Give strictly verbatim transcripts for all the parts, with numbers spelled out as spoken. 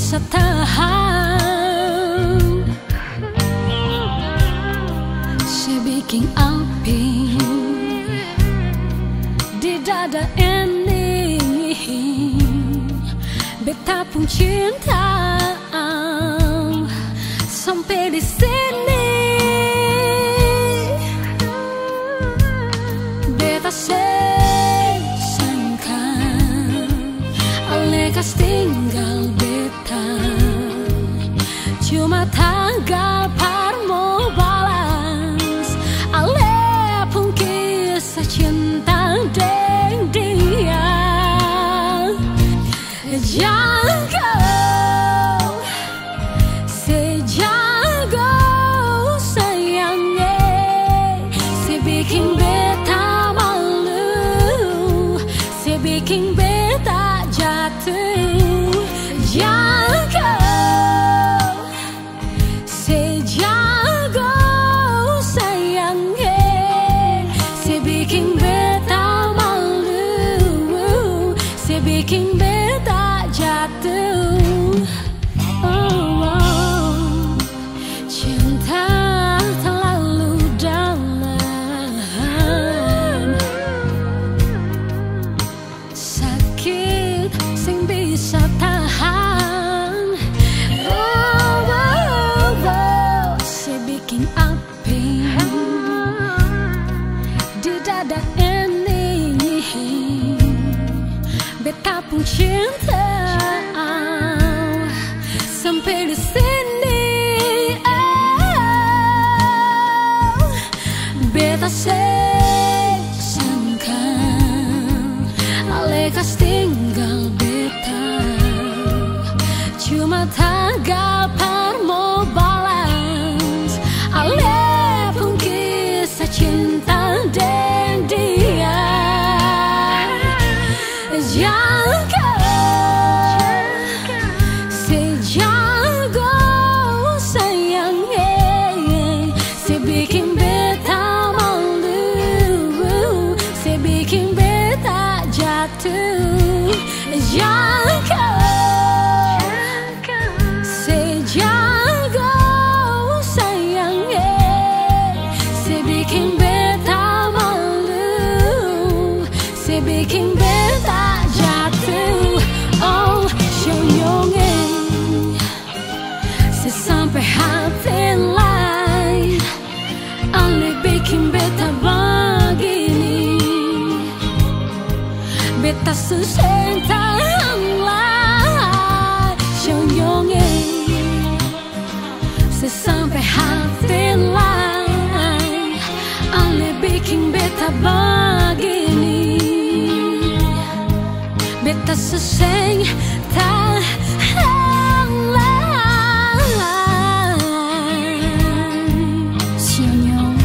bisa tahan. Saya bikin api di dada ini, beta pun cinta sampai di sini. Beta sangka alekas tinggal beta, cuma tanggal parmo balas. Ale pun kisah cinta deng dia. Jago, sejago sayangnya, si bikin beta malu, si bikin beta jatuh. Jago, sejago sayangnya, si bikin beta malu, si bikin beta jatuh. Oh, oh. Cinta terlalu dalam, sakit sing bisa tahan. Oh, oh, oh. Si bikin api di dada ini, beta pun cinta sampai di sini. Oh, beta sangka alekas tinggal beta, cuma tanggal parmo balas. Ale pun kisah cinta dan dia. Jago, sejago sayangnya, si bikin beta malu, si bikin beta jatuh. Jago, sejago sayangnya, si bikin beta malu, si bikin beta jatuh. Oh, syonyongeng, si sampai hati lain, ale bikin beta begini. Beta susah tahan lah, syonyongeng, si sampai hati lain, ale bikin beta begini. Beta susah tahan lah. Syonyong,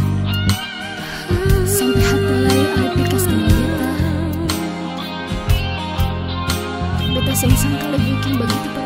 sampai hati lain ale pikas dengan beta. Beta sing sangka le bikin begitu